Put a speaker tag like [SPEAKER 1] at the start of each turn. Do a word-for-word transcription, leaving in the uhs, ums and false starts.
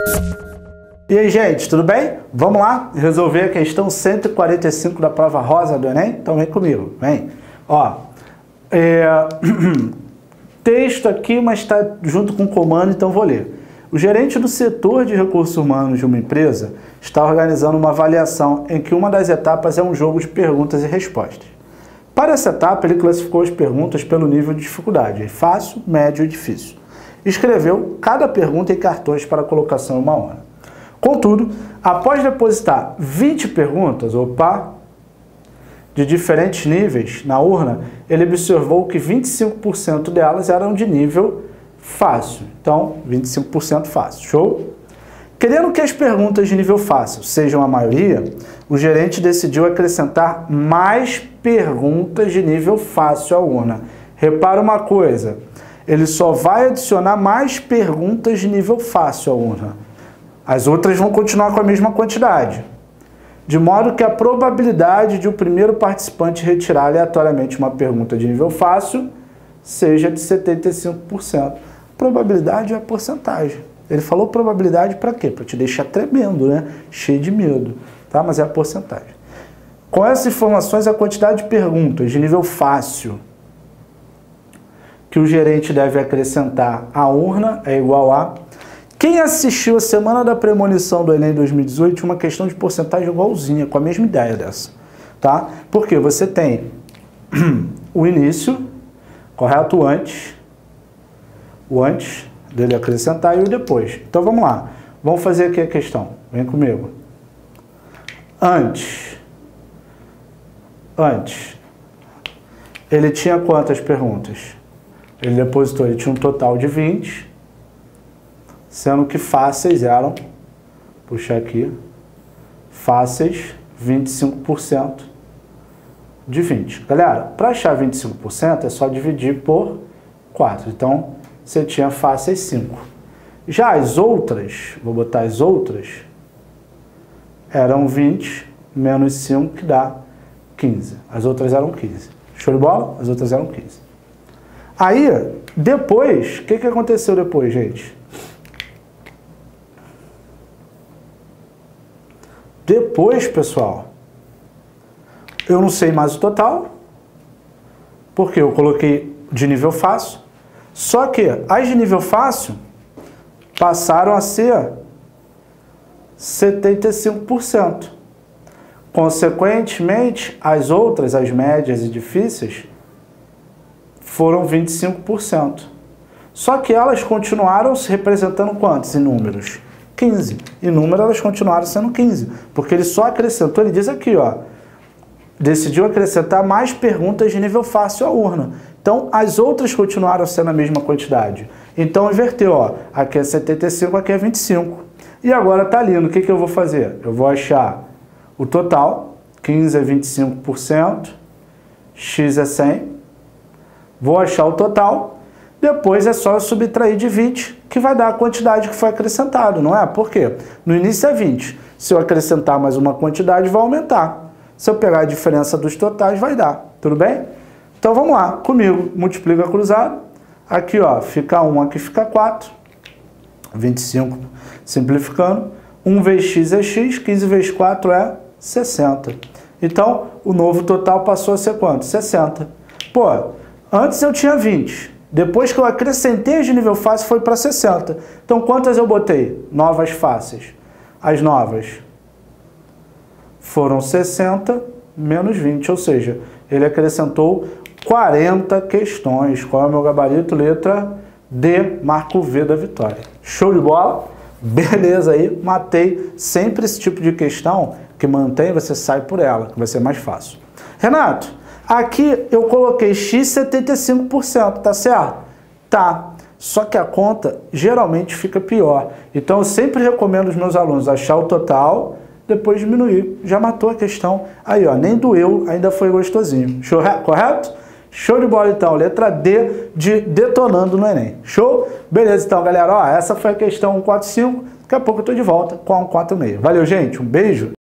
[SPEAKER 1] E aí, gente, tudo bem? Vamos lá resolver a questão cento e quarenta e cinco da prova rosa do Enem? Então vem comigo, vem. Ó, é... texto aqui, mas está junto com o comando, então vou ler. O gerente do setor de recursos humanos de uma empresa está organizando uma avaliação em que uma das etapas é um jogo de perguntas e respostas. Para essa etapa, ele classificou as perguntas pelo nível de dificuldade, fácil, médio e difícil. Escreveu cada pergunta em cartões para colocação em uma urna. Contudo, após depositar vinte perguntas, opa, de diferentes níveis na urna, ele observou que vinte e cinco por cento delas eram de nível fácil. Então, vinte e cinco por cento fácil. Show? Querendo que as perguntas de nível fácil sejam a maioria, o gerente decidiu acrescentar mais perguntas de nível fácil à urna. Repara uma coisa, ele só vai adicionar mais perguntas de nível fácil à urna. As outras vão continuar com a mesma quantidade. De modo que a probabilidade de o primeiro participante retirar aleatoriamente uma pergunta de nível fácil seja de setenta e cinco por cento. Probabilidade é a porcentagem. Ele falou probabilidade para quê? Para te deixar tremendo, né? Cheio de medo, tá? Mas é a porcentagem. Com essas informações, a quantidade de perguntas de nível fácil que o gerente deve acrescentar à urna é igual a... Quem assistiu a semana da premonição do Enem dois mil e dezoito tinha uma questão de porcentagem igualzinha, com a mesma ideia dessa, tá? Porque você tem o início, correto? O antes, o antes dele acrescentar e o depois. Então vamos lá, vamos fazer aqui a questão, vem comigo. Antes, antes, ele tinha quantas perguntas? Ele depositou, ele tinha um total de vinte, sendo que fáceis eram, puxar aqui, fáceis, vinte e cinco por cento de vinte. Galera, para achar vinte e cinco por cento é só dividir por quatro. Então, você tinha fáceis cinco. Já as outras, vou botar as outras, eram vinte menos cinco, que dá quinze. As outras eram quinze. Show de bola? As outras eram quinze. Aí, depois, o que, que aconteceu depois, gente? Depois, pessoal, eu não sei mais o total, porque eu coloquei de nível fácil, só que as de nível fácil passaram a ser setenta e cinco por cento. Consequentemente, as outras, as médias e difíceis, foram vinte e cinco por cento. Só que elas continuaram se representando quantos em números? quinze. Em número, elas continuaram sendo quinze, porque ele só acrescentou, ele diz aqui, ó, decidiu acrescentar mais perguntas de nível fácil à urna. Então, as outras continuaram sendo a mesma quantidade. Então, inverteu, ó, aqui é setenta e cinco, aqui é vinte e cinco. E agora tá lindo, o que, que eu vou fazer? Eu vou achar o total, quinze é vinte e cinco por cento, x é cem, vou achar o total, depois é só eu subtrair de vinte, que vai dar a quantidade que foi acrescentado, não é? Por quê? No início é vinte. Se eu acrescentar mais uma quantidade, vai aumentar. Se eu pegar a diferença dos totais, vai dar. Tudo bem? Então vamos lá, comigo. Multiplica cruzado. Aqui, ó, fica um, aqui fica quatro. vinte e cinco simplificando. um vezes x é x, quinze vezes quatro é sessenta. Então, o novo total passou a ser quanto? sessenta. Pô, antes eu tinha vinte. Depois que eu acrescentei as de nível fácil, foi para sessenta. Então, quantas eu botei? Novas fáceis. As novas foram sessenta menos vinte, ou seja, ele acrescentou quarenta questões. Qual é o meu gabarito? Letra D, marco V da vitória. Show de bola? Beleza aí, matei. Sempre esse tipo de questão que mantém, você sai por ela, que vai ser mais fácil. Renato, aqui eu coloquei x setenta e cinco por cento, tá certo? Tá. Só que a conta geralmente fica pior. Então eu sempre recomendo aos meus alunos achar o total, depois diminuir. Já matou a questão. Aí, ó, nem doeu, ainda foi gostosinho. Show, correto? Show de bola, então. Letra D de detonando no Enem. Show? Beleza, então, galera. Ó, essa foi a questão cento e quarenta e cinco. Daqui a pouco eu tô de volta com a cento e quarenta e seis. Valeu, gente. Um beijo.